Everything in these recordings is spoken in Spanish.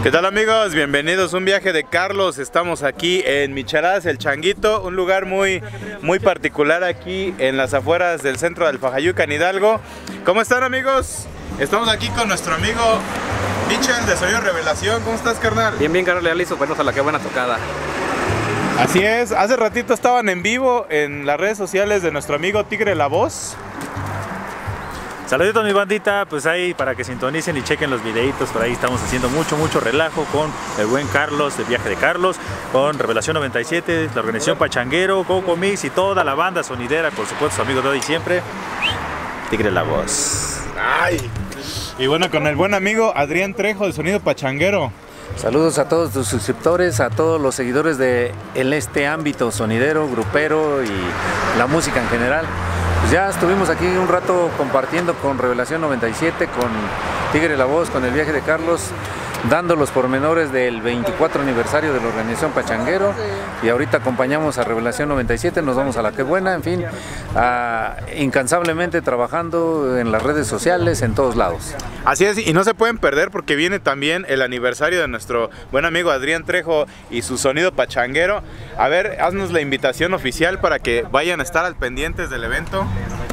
¿Qué tal, amigos? Bienvenidos a un viaje de Carlos. Estamos aquí en Micheladas, el Changuito, un lugar muy particular aquí en las afueras del centro del Fajayucan, Hidalgo. ¿Cómo están, amigos? Estamos aquí con nuestro amigo Michel de Sonido Revelación. ¿Cómo estás, carnal? Bien, carnal, ya listo, pues a la que buena tocada. Así es, hace ratito estaban en vivo en las redes sociales de nuestro amigo Tigre La Voz. Saluditos, mi bandita, pues ahí para que sintonicen y chequen los videitos. Por ahí estamos haciendo mucho relajo con el buen Carlos, el viaje de Carlos, con Revelación 97, la organización Pachanguero, Coco Mix y toda la banda sonidera, por supuesto, su amigo Dodi siempre, Tigre La Voz. Ay. Y bueno, con el buen amigo Adrián Trejo de Sonido Pachanguero. Saludos a todos tus suscriptores, a todos los seguidores de este ámbito sonidero, grupero y la música en general. Pues ya estuvimos aquí un rato compartiendo con Revelación 97, con Tigre La Voz, con el viaje de Carlos, dando los pormenores del 24 aniversario de la organización Pachanguero, y ahorita acompañamos a Revelación 97, nos vamos a la que buena, en fin, incansablemente trabajando en las redes sociales, en todos lados. Así es, y no se pueden perder porque viene también el aniversario de nuestro buen amigo Adrián Trejo y su Sonido Pachanguero. A ver, haznos la invitación oficial para que vayan a estar al pendientes del evento.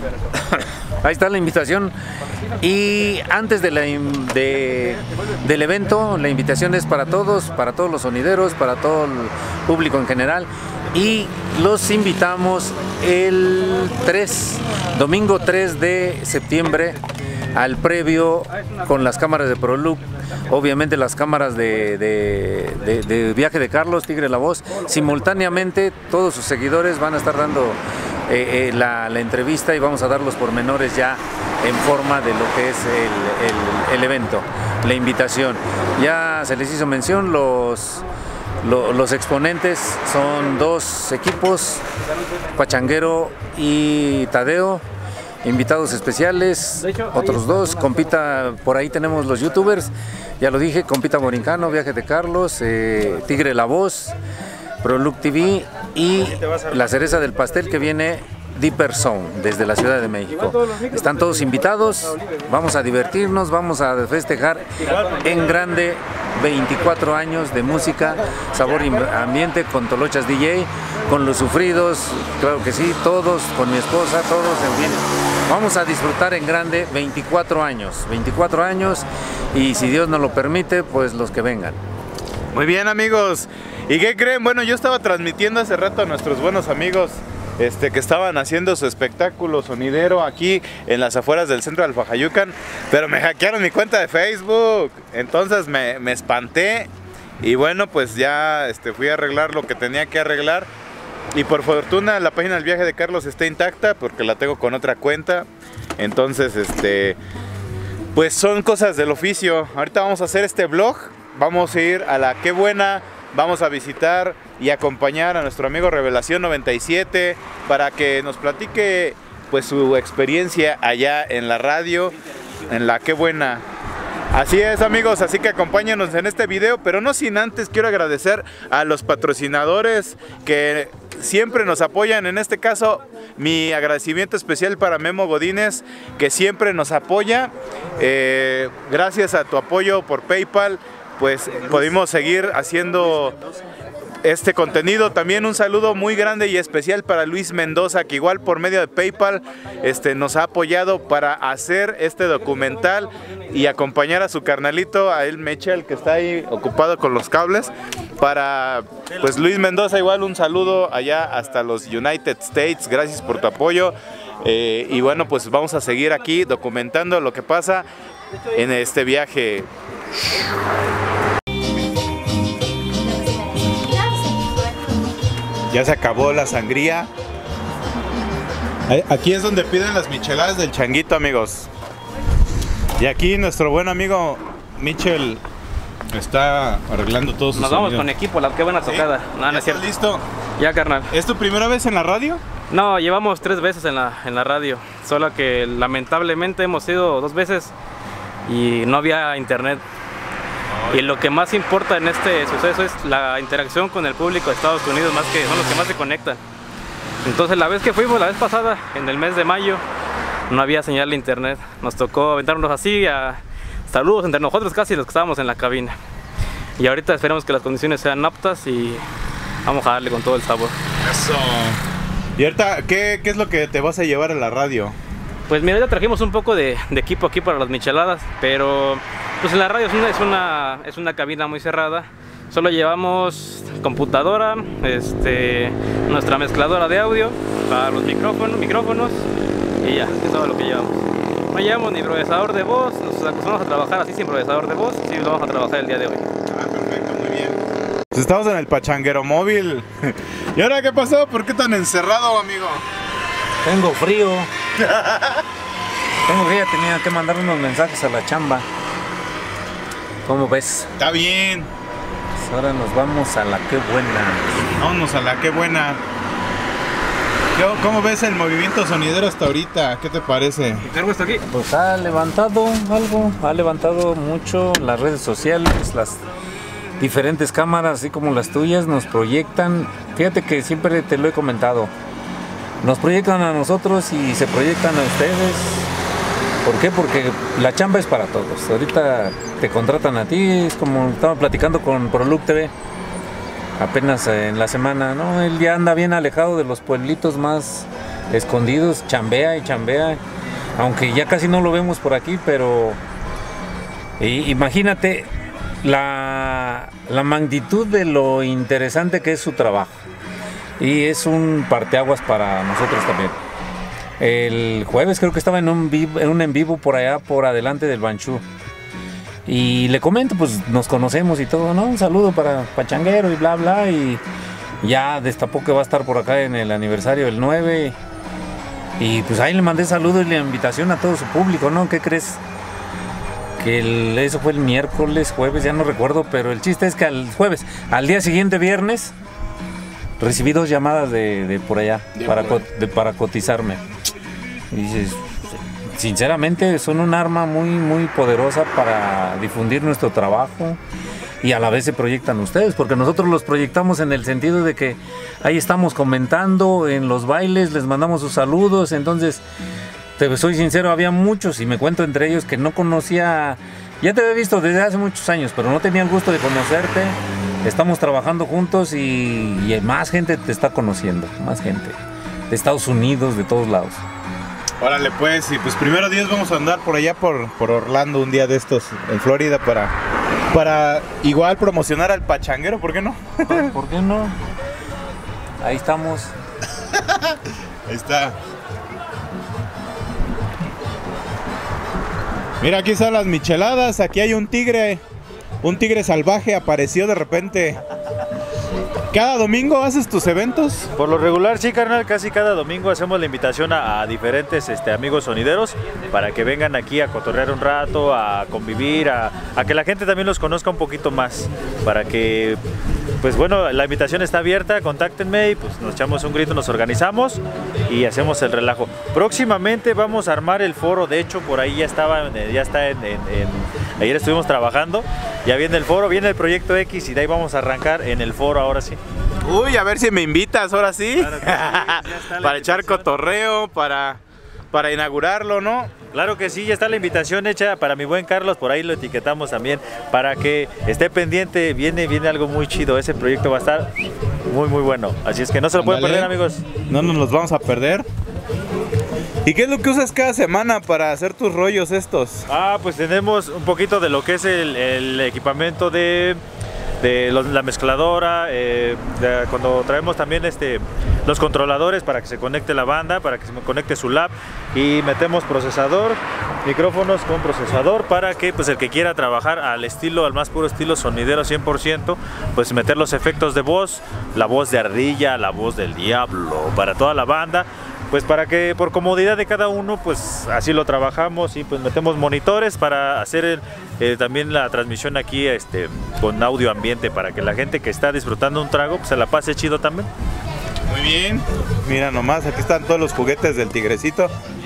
Ahí está la invitación. Y antes del evento, la invitación es para todos los sonideros, para todo el público en general. Y los invitamos el domingo 3 de septiembre, al previo con las cámaras de ProLook, obviamente las cámaras de viaje de Carlos, Tigre La Voz. Simultáneamente todos sus seguidores van a estar dando la entrevista y vamos a dar los pormenores ya en forma de lo que es el evento, la invitación. Ya se les hizo mención, los exponentes son dos equipos, Pachanguero y Tadeo. Invitados especiales, otros dos, Compita, por ahí tenemos los youtubers, ya lo dije, Compita Borincano, Viaje de Carlos, Tigre La Voz, ProLook TV y la cereza del pastel que viene Deeper Sound desde la Ciudad de México. Están todos invitados, vamos a divertirnos, vamos a festejar en grande 24 años de música, sabor y ambiente con Tolochas DJ, con Los Sufridos, claro que sí, todos, con mi esposa, todos, en fin. Vamos a disfrutar en grande 24 años y si Dios nos lo permite, pues los que vengan. Muy bien, amigos. ¿Y qué creen? Bueno, yo estaba transmitiendo hace rato a nuestros buenos amigos que estaban haciendo su espectáculo sonidero aquí en las afueras del centro del Fajayucan, pero me hackearon mi cuenta de Facebook, entonces me espanté y bueno, pues ya fui a arreglar lo que tenía que arreglar y por fortuna la página del viaje de Carlos está intacta porque la tengo con otra cuenta, entonces pues son cosas del oficio. Ahorita vamos a hacer este vlog, vamos a ir a la Qué Buena. Vamos a visitar y acompañar a nuestro amigo Revelación 97 para que nos platique pues su experiencia allá en la radio, en la Qué Buena. Así es, amigos, así que acompáñanos en este video, pero no sin antes quiero agradecer a los patrocinadores que siempre nos apoyan. En este caso, mi agradecimiento especial para Memo Godínez, que siempre nos apoya. Gracias a tu apoyo por PayPal, pues pudimos seguir haciendo este contenido. También un saludo muy grande y especial para Luis Mendoza, que igual por medio de PayPal nos ha apoyado para hacer este documental y acompañar a su carnalito, a él Michel, que está ahí ocupado con los cables. Para pues Luis Mendoza, igual un saludo allá hasta los United States, gracias por tu apoyo. Y bueno, pues vamos a seguir aquí documentando lo que pasa en este viaje. Ya se acabó la sangría. Aquí es donde piden las micheladas del Changuito, amigos. Y aquí nuestro buen amigo Michel está arreglando todos sus Nos vamos sonidos. con equipo, la Qué Buena tocada. ¿Sí? No, no es cierto. ¿Listo? Ya, carnal. ¿Es tu primera vez en la radio? No, llevamos 3 veces en la radio. Solo que lamentablemente hemos ido 2 veces y no había internet. Y lo que más importa en este suceso es la interacción con el público de Estados Unidos, más que son los que más se conectan. Entonces la vez que fuimos, la vez pasada, en el mes de mayo, no había señal de internet. Nos tocó aventarnos así a saludos entre nosotros, casi los que estábamos en la cabina. y ahorita esperemos que las condiciones sean aptas y vamos a darle con todo el sabor. Eso. Y ahorita, ¿qué es lo que te vas a llevar a la radio? Pues mira, ya trajimos un poco de equipo aquí para las micheladas, pero pues en la radio es una cabina muy cerrada. Solo llevamos computadora, nuestra mezcladora de audio para los micrófonos y ya, es todo lo que llevamos. No llevamos ni procesador de voz, nos acostumbramos a trabajar así sin procesador de voz, sí lo vamos a trabajar el día de hoy. Ah, perfecto, muy bien. Pues estamos en el Pachanguero Móvil. ¿Y ahora qué pasó? ¿Por qué tan encerrado, amigo? Tengo frío. Tenía que mandar unos mensajes a la chamba. ¿Cómo ves? Está bien. Pues ahora nos vamos a la qué buena. Vámonos a la qué buena. ¿Cómo ves el movimiento sonidero hasta ahorita? ¿Qué te parece? ¿Cargo está aquí? Pues ha levantado algo, ha levantado mucho las redes sociales, las diferentes cámaras, así como las tuyas, nos proyectan. Fíjate que siempre te lo he comentado. Nos proyectan a nosotros y se proyectan a ustedes. ¿Por qué? Porque la chamba es para todos. Ahorita te contratan a ti, es como estaba platicando con Proluc TV apenas en la semana, ¿no? Él ya anda bien alejado de los pueblitos más escondidos, chambea y chambea, aunque ya casi no lo vemos por aquí, pero imagínate la magnitud de lo interesante que es su trabajo. Y es un parteaguas para nosotros también. El jueves creo que estaba en un en vivo por allá, por adelante del Banchú. Y le comento, pues nos conocemos y todo, ¿no? Un saludo para Pachanguero y bla, bla. Y ya destapó que va a estar por acá en el aniversario del 9. Y pues ahí le mandé saludos y la invitación a todo su público, ¿no? ¿Qué crees? Que eso fue el miércoles, jueves, ya no recuerdo. Pero el chiste es que al día siguiente, viernes, recibí 2 llamadas de por allá para cotizarme. Y dices, sinceramente son un arma muy, muy poderosa para difundir nuestro trabajo y a la vez se proyectan ustedes, porque nosotros los proyectamos en el sentido de que ahí estamos comentando en los bailes, les mandamos sus saludos. Entonces, te soy sincero, había muchos y me cuento entre ellos que no conocía, ya te había visto desde hace muchos años, pero no tenía el gusto de conocerte. Estamos trabajando juntos y más gente te está conociendo, más gente de Estados Unidos, de todos lados. Órale pues, y pues primero Dios vamos a andar por allá por Orlando un día de estos en Florida para igual promocionar al Pachanguero, ¿por qué no? ¿Por qué no? Ahí estamos. Ahí está. Mira, aquí están las micheladas, aquí hay un tigre salvaje, apareció de repente. ¿Cada domingo haces tus eventos? Por lo regular, sí, carnal, casi cada domingo hacemos la invitación a diferentes amigos sonideros para que vengan aquí a cotorrear un rato, a convivir, a que la gente también los conozca un poquito más, para que, pues bueno, la invitación está abierta, contáctenme y pues nos echamos un grito, nos organizamos y hacemos el relajo. Próximamente vamos a armar el foro, de hecho por ahí ya está ayer estuvimos trabajando, ya viene el foro, viene el proyecto X y de ahí vamos a arrancar en el foro ahora sí. Uy, a ver si me invitas ahora sí. Claro que sí, para echar cotorreo, para inaugurarlo, ¿no? Claro que sí, ya está la invitación hecha para mi buen Carlos, por ahí lo etiquetamos también, para que esté pendiente, viene algo muy chido, ese proyecto va a estar muy muy bueno, así es que no se lo pueden perder, amigos. No nos los vamos a perder. ¿Y qué es lo que usas cada semana para hacer tus rollos estos? Pues tenemos un poquito de lo que es el equipamiento de la mezcladora, cuando traemos también los controladores para que se conecte la banda, para que se conecte su lab, y metemos procesador, micrófonos con procesador para que pues el que quiera trabajar al más puro estilo sonidero 100%, pues meter los efectos de voz, la voz de ardilla, la voz del diablo, para toda la banda. Pues para que por comodidad de cada uno, pues así lo trabajamos y pues metemos monitores para hacer también la transmisión aquí con audio ambiente, para que la gente que está disfrutando un trago pues se la pase chido también. Muy bien, mira nomás, aquí están todos los juguetes del tigrecito.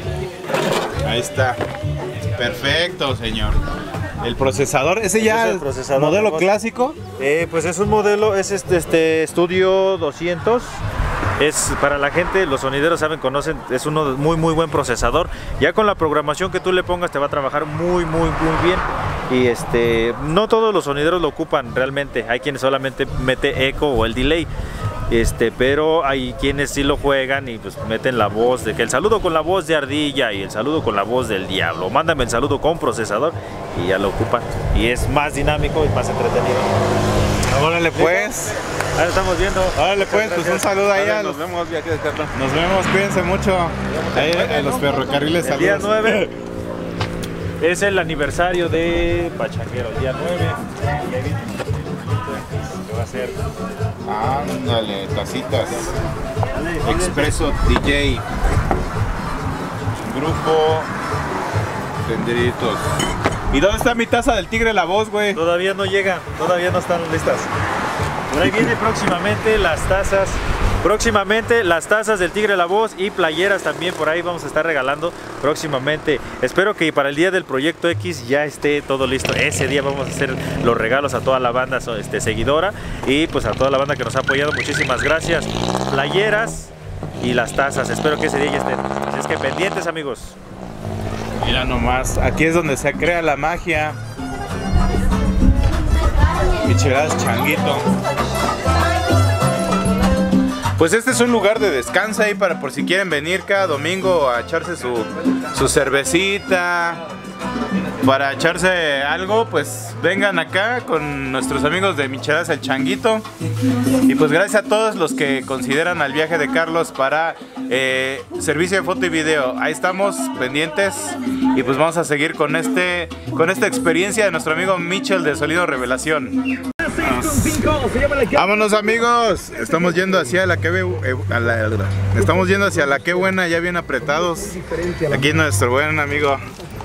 Ahí está, perfecto señor. El procesador, ese ya es el procesador modelo clásico. Pues es un modelo, es Studio 200. Es para la gente, los sonideros conocen, es uno muy muy buen procesador. Ya con la programación que tú le pongas te va a trabajar muy bien. y no todos los sonideros lo ocupan realmente. Hay quienes solamente mete eco o el delay. Pero hay quienes sí lo juegan y pues meten la voz de que el saludo con la voz de Ardilla y el saludo con la voz del Diablo. Mándame el saludo con procesador y ya lo ocupan. Y es más dinámico y más entretenido. Órale pues. Ahí lo estamos viendo. Órale pues, pues un saludo ahí. Nos vemos, viaje de Carlos. Nos vemos, cuídense mucho. Ahí en los ferrocarriles. El día saludos. 9 es el aniversario de Pachanguero. El día 9. ¿Qué va a ser? Ándale, tacitas. Expreso DJ. Grupo Tenderitos. ¿Y dónde está mi taza del Tigre La Voz, güey? Todavía no llegan, todavía no están listas. Por ahí viene próximamente las tazas. Próximamente las tazas del Tigre La Voz y playeras también por ahí vamos a estar regalando próximamente. Espero que para el día del Proyecto X ya esté todo listo. Ese día vamos a hacer los regalos a toda la banda seguidora y pues a toda la banda que nos ha apoyado. Muchísimas gracias. Playeras y las tazas. Espero que ese día ya estén. Así es que pendientes, amigos. Mira nomás, aquí es donde se crea la magia. Micheladas Changuito. Pues este es un lugar de descanso ahí para por si quieren venir cada domingo a echarse su cervecita, para echarse algo, pues vengan acá con nuestros amigos de Micheladas El Changuito. Y pues gracias a todos los que consideran al viaje de Carlos para servicio de foto y video. Ahí estamos pendientes y pues vamos a seguir con esta experiencia de nuestro amigo Michel de Sonido Revelación. Vámonos amigos, estamos yendo hacia la que estamos yendo hacia la que buena, ya bien apretados. Aquí nuestro buen amigo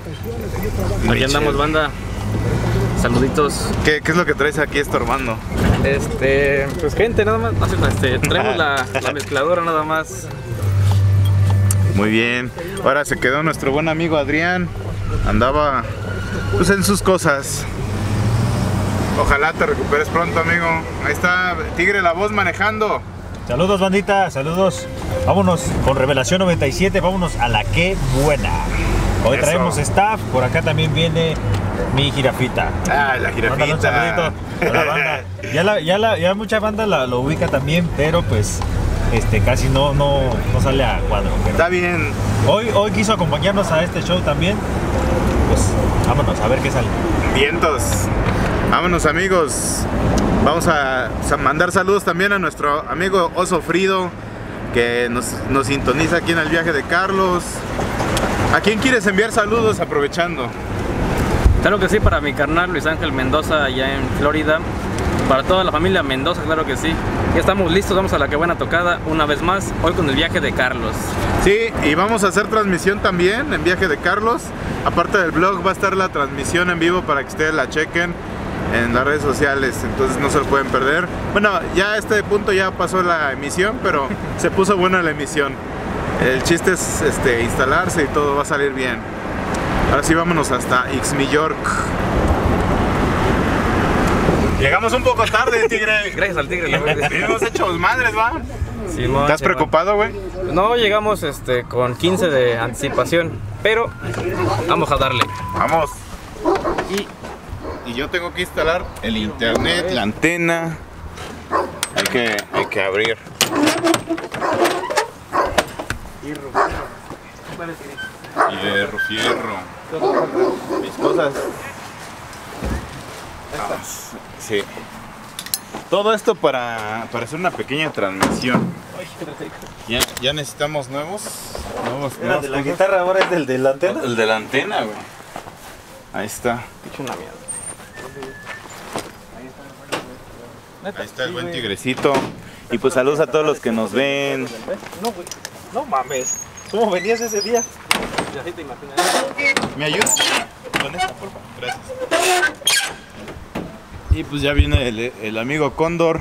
Aquí andamos, banda. Saluditos. ¿Qué es lo que traes aquí estorbando? Pues gente, nada más. Traemos la mezcladora nada más. Muy bien. Ahora se quedó nuestro buen amigo Adrián. Andaba pues en sus cosas. Ojalá te recuperes pronto, amigo. Ahí está Tigre La Voz manejando. Saludos, bandita, saludos. Vámonos con Revelación 97, vámonos a la que buena. Hoy Eso. traemos staff, por acá también viene mi jirafita. Ah, la Mándale un jirafita. saludito a la banda. Ya mucha banda lo ubica también, pero pues casi no sale a cuadro. Pero Está bien. hoy quiso acompañarnos a este show también. Pues vámonos a ver qué sale. Vientos. Vámonos amigos. Vamos a mandar saludos también a nuestro amigo Oso Frido, que nos sintoniza aquí en el viaje de Carlos. ¿A quién quieres enviar saludos aprovechando? Claro que sí, para mi carnal Luis Ángel Mendoza allá en Florida. Para toda la familia Mendoza, claro que sí. Ya estamos listos, vamos a la que buena tocada una vez más, hoy con el viaje de Carlos. Sí, y vamos a hacer transmisión también en viaje de Carlos. Aparte del blog va a estar la transmisión en vivo para que ustedes la chequen en las redes sociales, entonces no se lo pueden perder. Bueno, ya a este punto ya pasó la emisión, pero se puso buena la emisión. El chiste es instalarse y todo va a salir bien. Ahora sí vámonos hasta Ixmi York. Llegamos un poco tarde, Tigre. Gracias al Tigre. La verdad. Hemos hecho madres, ¿va? Simón, ¿Estás Simón. preocupado, güey? No llegamos con 15 de anticipación, pero vamos a darle. Vamos. Y yo tengo que instalar el internet, la antena. Hay que abrir. Fierro. Mis cosas. Sí. Todo esto para hacer una pequeña transmisión. Ya necesitamos nuevos Era de la cosas. guitarra, ahora es del de la antena. El de la antena, güey. Ahí está. Hecho una mierda. Ahí está el buen tigrecito. Y pues saludos a todos los que nos ven. No, güey. No mames. ¿Cómo venías ese día? Ya sí te imaginas. ¿Me ayudas? Con esta, por favor. Gracias. Y pues ya viene el amigo Cóndor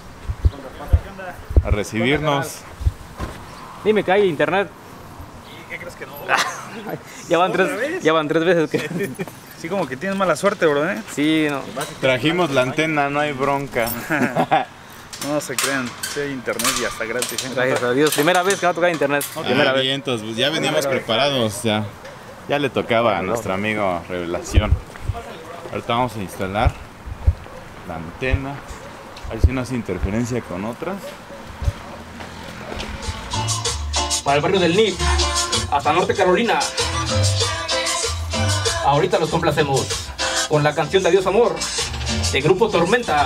a recibirnos. Dime que hay internet. ¿Y qué crees que no? Ya van tres veces que. Sí, como que tienes mala suerte, bro, ¿eh? Sí, no. Trajimos la antena, no hay bronca. No se crean, sí hay internet y hasta gratis. Gracias a Dios. Primera vez que va a tocar internet. Primera vez. Vientos, pues ya veníamos preparados. Ya le tocaba a nuestro amigo Revelación. Ahorita vamos a instalar la antena. A ver si no hace interferencia con otras. Para el barrio del NIP, hasta Norte Carolina. Ahorita los complacemos con la canción de Adiós Amor, de Grupo Tormenta.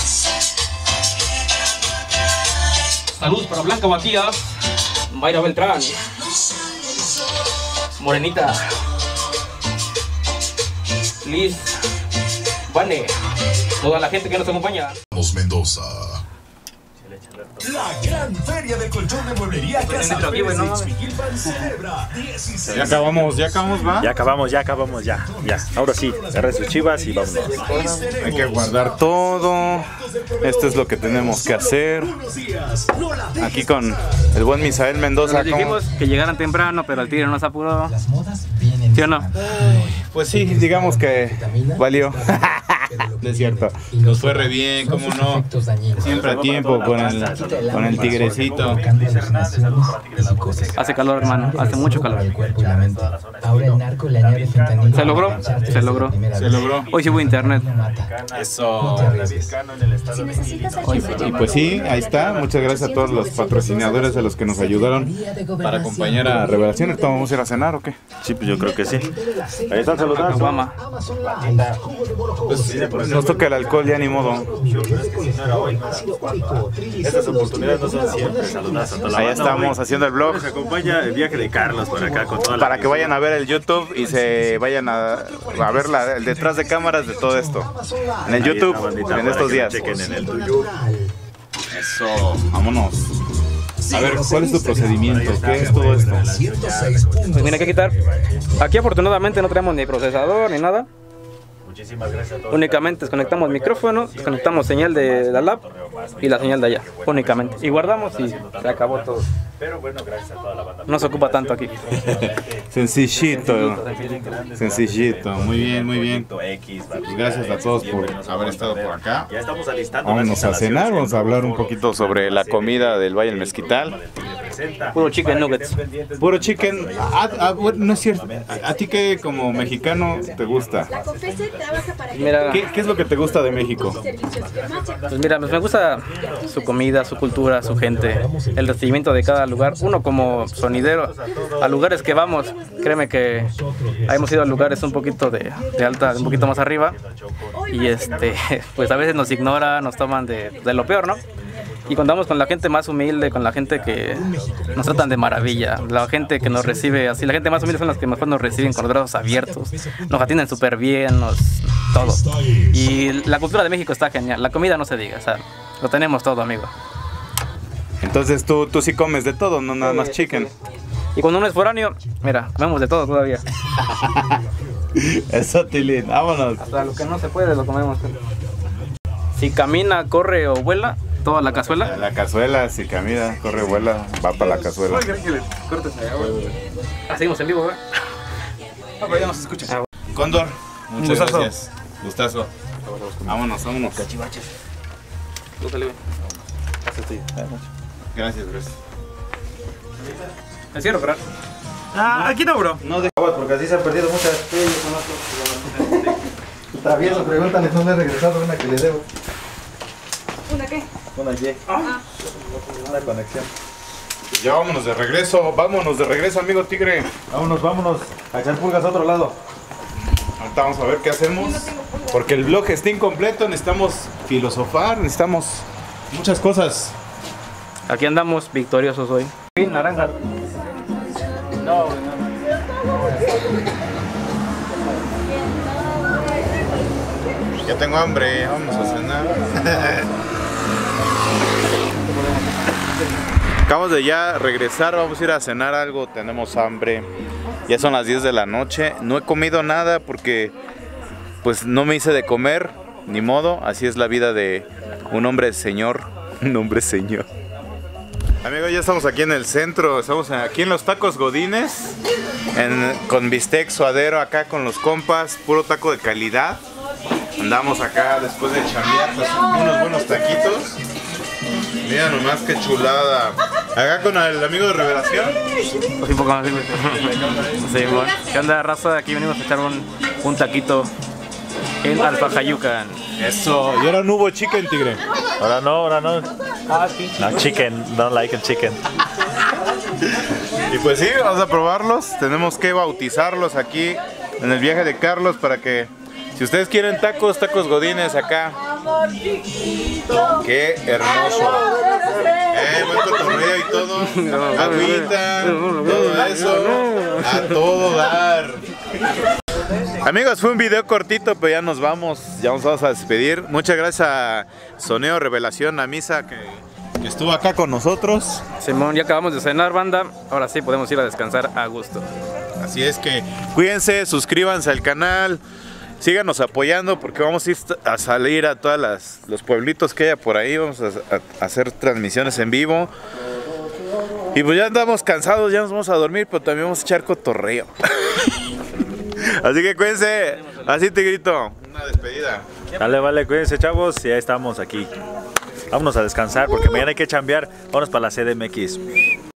Saludos para Blanca Matías, Mayra Beltrán, Morenita, Liz, Vane, toda la gente que nos acompaña. Mendoza. La gran feria de colchón de mueblería Casa Pérez de Ixmiquilpan celebra 16. Ya acabamos, ¿va? Ya acabamos, ya. Ahora sí, agarre sus chivas y vámonos. Hay que guardar todo. Esto es lo que tenemos que hacer. Aquí con el buen Misael Mendoza. Les dijimos que llegaran temprano, pero el tigre no se apuró. ¿Sí o no? Pues sí, digamos que valió. Es cierto. Nos fue re bien, cómo no. Siempre a tiempo con el tigrecito. Hace calor, hermano. Hace mucho calor. Se logró. Hoy sí hubo internet. Eso. Y pues sí, ahí está. Muchas gracias a todos los patrocinadores, a los que nos ayudaron para acompañar a Revelación. ¿Ahorita vamos a ir a cenar o qué? Sí, pues yo creo que sí. Ahí están saludando. Guama. Pues nos toca el alcohol, ya ni modo. Estas oportunidades no son siempre. Saludos a toda la Ahí banda. estamos haciendo el vlog. Nos acompaña el viaje de Carlos por acá con toda la Para que vayan a ver el YouTube y se vayan a ver el detrás de cámaras de todo esto. En el Ahí YouTube, está, bandita, en para estos que días. lo chequen en el tuyo. Eso, vámonos. A ver, ¿cuál es tu procedimiento? ¿Qué es todo esto? Pues mira, hay que quitar. Aquí afortunadamente no tenemos ni procesador ni nada. Muchísimas gracias a todos. Únicamente desconectamos micrófono, desconectamos señal de la lab y la señal de allá. Únicamente. Y guardamos y se acabó todo. Pero bueno, gracias a toda la banda. No se ocupa tanto aquí. Sencillito. Sencillito. Muy bien, muy bien. X, Gracias a todos por haber estado por acá. Ya estamos alistando. Vámonos a cenar, vamos a hablar un poquito sobre la comida del Valle del Mezquital. Puro chicken nuggets. Puro chicken. Bueno, no es cierto. ¿A ti qué como mexicano te gusta? Mira, ¿Qué es lo que te gusta de México? pues mira, pues me gusta su comida, su cultura, su gente, el recibimiento de cada lugar. Uno como sonidero, a lugares que vamos, créeme que hemos ido a lugares un poquito de alta, un poquito más arriba, y pues a veces nos ignora, nos toman de lo peor, ¿no? Y contamos con la gente más humilde, con la gente que nos tratan de maravilla, la gente que nos recibe así, la gente más humilde son las que mejor nos reciben con los brazos abiertos, nos atienden súper bien, todo. Y la cultura de México está genial, la comida no se diga, o sea, lo tenemos todo, amigo. Entonces tú sí comes de todo, no nada más chicken. Y cuando uno es foráneo, mira, comemos de todo todavía. Eso, Tilín, vámonos. Hasta lo que no se puede lo comemos. Si camina, corre o vuela, toda la cazuela. La cazuela, si camina, corre, vuela, va para la cazuela. Seguimos en vivo, ¿verdad? Ya nos escucha. Cóndor, muchas Gustazo. gracias. Gustazo. Vámonos. Gracias. Me cierro, ¿verdad? Aquí no, bro. No de Porque así se han perdido muchas. Travieso, pregúntale, no le he regresado una que le debo. ¿Una qué? Una Y. Una conexión. Ya vámonos de regreso, amigo tigre. Vámonos. A echar pulgas a otro lado. Ahorita vamos a ver qué hacemos. Porque el vlog está incompleto, necesitamos filosofar, necesitamos muchas cosas. Aquí andamos victoriosos hoy. Naranja. Ya tengo hambre, vamos a cenar. Acabamos de ya regresar, vamos a ir a cenar algo, tenemos hambre. Ya son las 10 de la noche, no he comido nada porque pues no me hice de comer, ni modo, así es la vida de un hombre señor, Amigos, ya estamos aquí en el centro, estamos aquí en los tacos Godines, con bistec suadero acá con los compas, puro taco de calidad. Andamos acá después de chambear pues, unos buenos taquitos. Mira nomás qué chulada. Acá con el amigo de Revelación. Pues un poco más. Sí, bueno. ¿Qué onda, raza? Aquí venimos a echar un taquito. en Alfajayucan. Eso, y ahora no hubo chicken, tigre. Ahora no. No, chicken, don't like it chicken. Y pues sí, vamos a probarlos. Tenemos que bautizarlos aquí en el viaje de Carlos para que, si ustedes quieren tacos godines acá. Qué hermoso. Buen cotorreo y todo. Agüita, todo eso. A todo dar. Amigos, fue un video cortito, pero ya nos vamos a despedir. Muchas gracias a Soneo Revelación, a Misa que estuvo acá con nosotros. Simón, ya acabamos de cenar, banda. Ahora sí podemos ir a descansar a gusto. Así es que cuídense, suscríbanse al canal, síganos apoyando porque vamos a ir a salir a todos los pueblitos que haya por ahí. Vamos a hacer transmisiones en vivo. Y pues ya andamos cansados, ya nos vamos a dormir, pero también vamos a echar cotorreo. Así que cuídense, así te grito, una despedida. Vale, cuídense, chavos, ya estamos aquí. Vámonos a descansar porque mañana hay que chambear. Vámonos para la CDMX.